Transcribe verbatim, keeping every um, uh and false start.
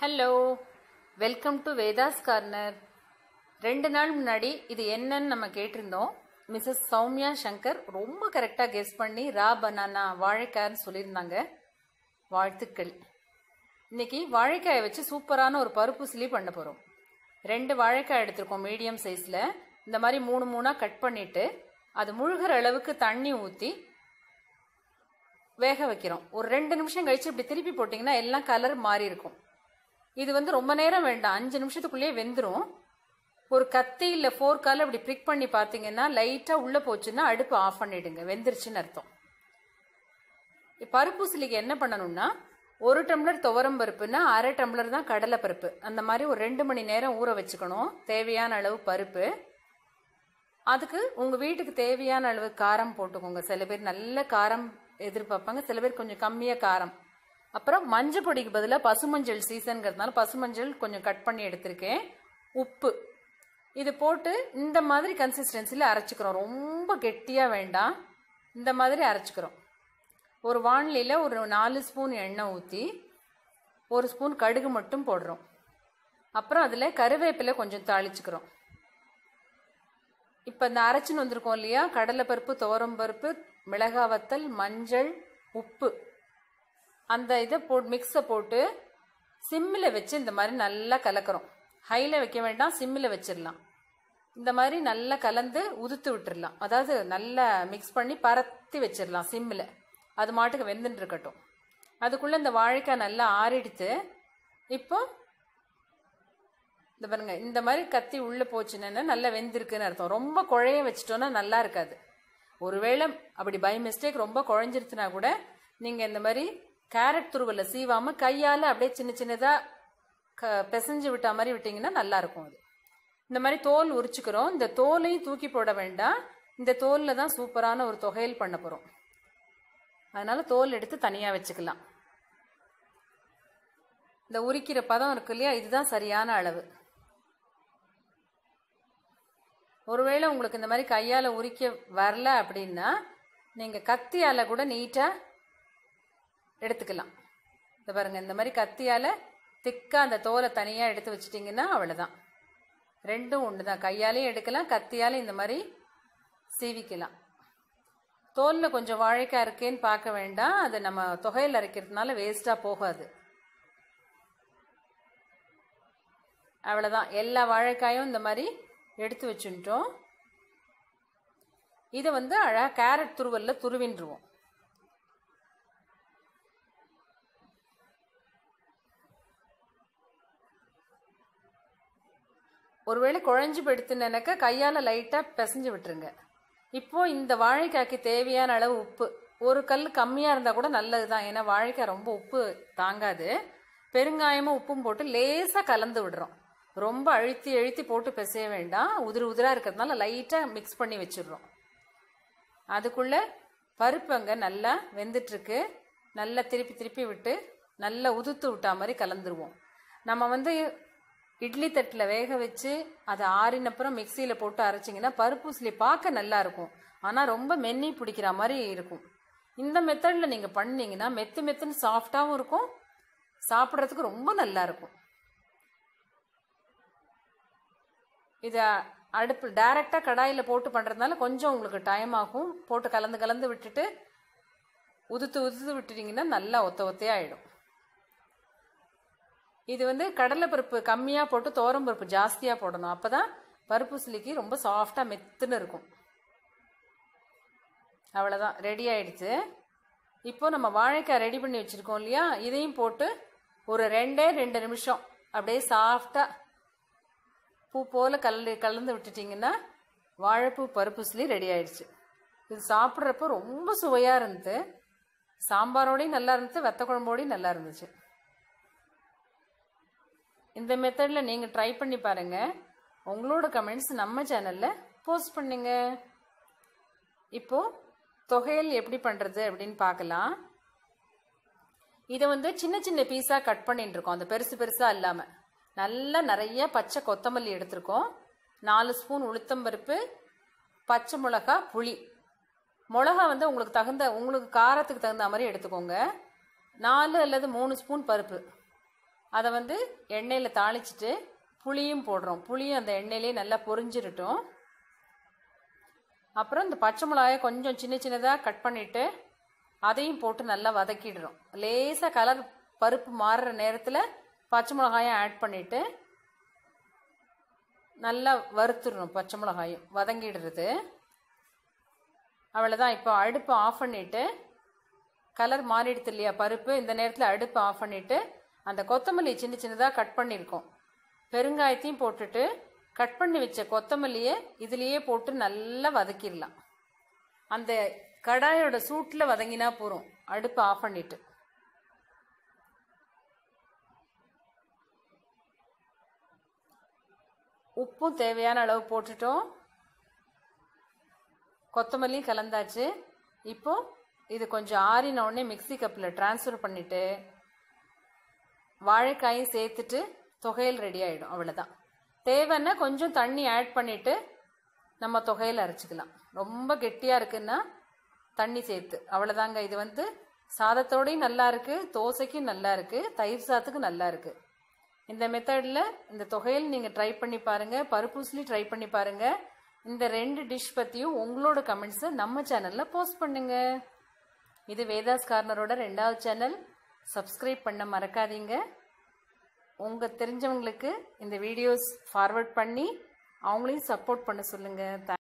Hello, welcome to Vedha's corner. ரெண்டு நாள் முன்னாடி இது என்னன்னு நம்ம கேட்டிருந்தோம். மிஸ்ஸஸ் சௌமியா சங்கர் ரொம்ப கரெக்டாக கெஸ் பண்ணி ரா பனானா வாழைக்காய்ன்னு சொல்லியிருந்தாங்க. வாழ்த்துக்கள். இன்னைக்கு வாழைக்காயை வச்சு சூப்பரான ஒரு பருப்பு சிலி பண்ண போகிறோம். ரெண்டு வாழைக்காய் எடுத்திருக்கோம் மீடியம் சைஸில். இந்த மாதிரி மூணு மூணாக கட் பண்ணிவிட்டு அது முழுகிற அளவுக்கு தண்ணி ஊற்றி வேக வைக்கிறோம். ஒரு ரெண்டு நிமிஷம் கழிச்சு இப்படி திருப்பி போட்டிங்கன்னா எல்லாம் கலர் மாறி இருக்கும். இது வந்து ரொம்ப நேரம் வேண்டாம், அஞ்சு நிமிஷத்துக்குள்ளேயே வெந்துடும். ஒரு கத்தி இல்லை ஃபோர்க்கால் இப்படி ப்ரிக் பண்ணி பார்த்தீங்கன்னா லைட்டாக உள்ளே போச்சுன்னா அடுப்பு ஆஃப் பண்ணிடுங்க, வெந்துருச்சுன்னு அர்த்தம். பருப்பு சிலிக்கு என்ன பண்ணணும்னா, ஒரு டம்ளர் துவரம் பருப்புன்னா அரை டம்ளர் தான் கடலை பருப்பு. அந்த மாதிரி ஒரு ரெண்டு மணி நேரம் ஊற வச்சுக்கணும். தேவையான அளவு பருப்பு. அதுக்கு உங்கள் வீட்டுக்கு தேவையான அளவு காரம் போட்டுக்கோங்க. சில பேர் நல்ல காரம் எதிர்பார்ப்பாங்க, சில பேர் கொஞ்சம் கம்மியாக காரம். அப்புறம் மஞ்சள் பொடிக்கு பதிலாக பசுமஞ்சள் சீசனுங்கிறதுனால பசுமஞ்சள் கொஞ்சம் கட் பண்ணி எடுத்திருக்கேன். உப்பு இது போட்டு இந்த மாதிரி கன்சிஸ்டன்சியில் அரைச்சிக்கிறோம். ரொம்ப கெட்டியாக வேண்டாம், இந்த மாதிரி அரைச்சிக்கிறோம். ஒரு வாணலியில் ஒரு நாலு ஸ்பூன் எண்ணெய் ஊற்றி ஒரு ஸ்பூன் கடுகு மட்டும் போடுறோம். அப்புறம் அதில் கருவேப்பிலை கொஞ்சம் தாளிச்சுக்கிறோம். இப்போ இந்த அரைச்சின்னு வந்திருக்கோம் இல்லையா, கடலைப்பருப்பு, துவரம்பருப்பு, மிளகாய் வத்தல், மஞ்சள், உப்பு, அந்த இதை போட்டு மிக்ஸை போட்டு சிம்மில் வச்சு இந்த மாதிரி நல்லா கலக்கிறோம். ஹையில் வைக்க வேண்டாம், சிம்மில் வச்சிடலாம். இந்த மாதிரி நல்லா கலந்து உதுத்து விட்டுடலாம். அதாவது நல்லா மிக்ஸ் பண்ணி பரத்தி வச்சிடலாம் சிம்மில். அது மாட்டுக்கு வெந்துட்டு இருக்கட்டும். அதுக்குள்ளே இந்த வாழைக்காய் நல்லா ஆறிடுத்து. இப்போ இந்த பாருங்க, இந்த மாதிரி கத்தி உள்ளே போச்சுன்னா நல்லா வெந்திருக்குன்னு அர்த்தம். ரொம்ப குழைய வச்சிட்டோன்னா நல்லா இருக்காது. ஒருவேளை அப்படி பை மிஸ்டேக் ரொம்ப குழஞ்சிருச்சுனா கூட நீங்கள் இந்த மாதிரி கேரட் துருவலை சீவாமல் கையால் அப்படியே சின்ன சின்னதாக க பிசைஞ்சு விட்டா மாதிரி விட்டிங்கன்னா நல்லாயிருக்கும். அது இந்த மாதிரி தோல் உரிச்சுக்கிறோம். இந்த தோலையும் தூக்கி போட வேண்டாம், இந்த தோலில் தான் சூப்பரான ஒரு தொகையல் பண்ண போகிறோம். அதனால் தோல் எடுத்து தனியாக வச்சுக்கலாம். இந்த உரிக்கிற பதம் இருக்கு இல்லையா, இதுதான் சரியான அளவு. ஒருவேளை உங்களுக்கு இந்த மாதிரி கையால் உரிக்க வரல அப்படின்னா நீங்கள் கத்தியால் கூட நீட்டாக எடுத்துக்கலாம். இந்த பாருங்க, இந்த மாதிரி கத்தியால் திக்காக அந்த தோலை தனியாக எடுத்து வச்சிட்டிங்கன்னா அவ்வளோதான். ரெண்டும் ஒன்று தான், கையாலையும் எடுக்கலாம், கத்தியாலையும் இந்த மாதிரி சீவிக்கலாம். தோலில் கொஞ்சம் வாழைக்காய் இருக்கேன்னு பார்க்க வேண்டாம், அது நம்ம தொகையில் அரைக்கிறதுனால வேஸ்ட்டாக போகாது. அவ்வளோதான், எல்லா வாழைக்காயும் இந்த மாதிரி எடுத்து வச்சுட்டோம். இதை வந்து அழகாக கேரட் துருவலில் துருவின்றுவோம். ஒருவேளை குழஞ்சி போயிடுத்துனாக்கா கையால் லைட்டாக பிசைஞ்சு விட்டுருங்க. இப்போது இந்த வாழைக்காய்க்கு தேவையான அளவு உப்பு, ஒரு கல் கம்மியாக இருந்தால் கூட நல்லது தான், ஏன்னா வாழைக்காய் ரொம்ப உப்பு தாங்காது. பெருங்காயமும் உப்பும் போட்டு லேசாக கலந்து விடுறோம். ரொம்ப அழுத்தி அழுத்தி போட்டு பிசைய வேண்டாம், உதிர் உதிராக இருக்கிறதுனால லைட்டாக மிக்ஸ் பண்ணி வச்சிடுறோம். அதுக்குள்ளே பருப்பு அங்கே நல்லா வெந்துட்டுருக்கு. நல்லா திருப்பி திருப்பி விட்டு நல்லா உதுத்து விட்டா மாதிரி கலந்துருவோம். நம்ம வந்து இட்லி தட்டில் வேக வச்சு அதை ஆறினப்புறம் மிக்சியில் போட்டு அரைச்சிங்கன்னா பருப்பு சிலி பார்க்க நல்லா இருக்கும், ஆனால் ரொம்ப மென்னி பிடிக்கிற மாதிரி இருக்கும். இந்த மெத்தடில் நீங்கள் பண்ணிங்கன்னா மெத்து மெத்துன்னு சாஃப்டாகவும் இருக்கும், சாப்பிட்றதுக்கு ரொம்ப நல்லா இருக்கும். இதை அடுப்பு டைரெக்டாக கடாயில் போட்டு பண்ணுறதுனால கொஞ்சம் உங்களுக்கு டைம் ஆகும். போட்டு கலந்து கலந்து விட்டுட்டு உதுத்து உதுத்து விட்டுட்டிங்கன்னா நல்லா ஒத்த ஒத்தையாகிடும். இது வந்து கடலைப்பருப்பு கம்மியாக போட்டு துவரம்பருப்பு ஜாஸ்தியாக போடணும், அப்போ தான் பருப்பு சிலிக்கு ரொம்ப சாஃப்டாக மெத்துன்னு இருக்கும். அவ்வளோதான், ரெடி ஆகிடுச்சு. இப்போது நம்ம வாழைக்காய் ரெடி பண்ணி வச்சுருக்கோம் இல்லையா, இதையும் போட்டு ஒரு ரெண்டே ரெண்டு நிமிஷம் அப்படியே சாஃப்டாக பூ போல் கலந்து கலந்து விட்டுட்டிங்கன்னா வாழைப்பூ பருப்பு சிலி ரெடி ஆகிடுச்சு. இது சாப்பிட்றப்போ ரொம்ப சுவையாக இருந்தது. சாம்பாரோடையும் நல்லா இருந்துச்சு, வத்த குழம்போடையும் நல்லா இருந்துச்சு. இந்த மெத்தடில் நீங்கள் ட்ரை பண்ணி பாருங்கள். உங்களோட கமெண்ட்ஸ் நம்ம சேனலில் போஸ்ட் பண்ணுங்க. இப்போது தொகையல் எப்படி பண்ணுறது அப்படின்னு பார்க்கலாம். இதை வந்து சின்ன சின்ன பீஸாக கட் பண்ணிட்டு இருக்கோம், அந்த பெருசு பெருசாக இல்லாமல். நல்லா நிறைய பச்சை கொத்தமல்லி எடுத்திருக்கோம், நாலு ஸ்பூன் உளுத்தம்பருப்பு, பச்சை மிளகா, புளி. மிளகா வந்து உங்களுக்கு தகுந்த உங்களுக்கு காரத்துக்கு தகுந்த மாதிரி எடுத்துக்கோங்க. நாலு அல்லது மூணு ஸ்பூன் பருப்பு, அதை வந்து எண்ணெயில் தாளிச்சிட்டு புளியும் போடுறோம். புளியும் அந்த எண்ணெயிலே நல்லா பொரிஞ்சிருட்டும். அப்புறம் இந்த பச்சை மிளகாயை கொஞ்சம் சின்ன சின்னதாக கட் பண்ணிவிட்டு அதையும் போட்டு நல்லா வதக்கிடுறோம். லேசாக கலர் பருப்பு மாறுற நேரத்தில் பச்சை மிளகாயும் ஆட் பண்ணிவிட்டு நல்லா வறுத்துடணும். பச்சை மிளகாயும் வதங்கிடுறது. அவ்வளோதான். இப்போ அடுப்பை ஆஃப் பண்ணிவிட்டு கலர் மாறிடுது இல்லையா பருப்பு, இந்த நேரத்தில் அடுப்பை ஆஃப் பண்ணிவிட்டு அந்த கொத்தமல்லி சின்ன சின்னதாக கட் பண்ணியிருக்கோம் பெருங்காயத்தையும் போட்டுட்டு கட் பண்ணி வச்ச கொத்தமல்லியை இதுலேயே போட்டு நல்லா வதக்கிடலாம். அந்த கடாயோட சூட்டில் வதங்கினா போகிறோம். அடுப்பை ஆஃப் பண்ணிவிட்டு உப்பும் தேவையான அளவு போட்டுட்டோம். கொத்தமல்லியும் கலந்தாச்சு. இப்போ இது கொஞ்சம் ஆறின உடனே மிக்சி கப்பில் ட்ரான்ஸ்ஃபர் பண்ணிவிட்டு வாழைக்காயும் சேர்த்துட்டு தொகையல் ரெடி ஆகிடும். அவ்வளோதான். தேவைன்னா கொஞ்சம் தண்ணி ஆட் பண்ணிவிட்டு நம்ம தொகையில் அரைச்சிக்கலாம். ரொம்ப கெட்டியாக இருக்குன்னா தண்ணி சேர்த்து. அவ்வளோதாங்க. இது வந்து சாதத்தோடையும் நல்லா இருக்குது, தோசைக்கும் நல்லா இருக்குது, தயிர் சாதத்துக்கும் நல்லா இருக்குது. இந்த மெத்தடில் இந்த தொகையில் நீங்கள் ட்ரை பண்ணி பாருங்கள். பருப்பூசலி ட்ரை பண்ணி பாருங்கள். இந்த ரெண்டு டிஷ் பற்றியும் உங்களோட கமெண்ட்ஸை நம்ம சேனலில் போஸ்ட் பண்ணுங்கள். இது வேதாஸ் கார்னரோட ரெண்டாவது சேனல். சப்ஸ்கிரைப் பண்ண மறக்காதீங்க. உங்கள் தெரிஞ்சவங்களுக்கு இந்த வீடியோஸ் ஃபார்வர்ட் பண்ணி அவங்களையும் சப்போர்ட் பண்ண சொல்லுங்கள்.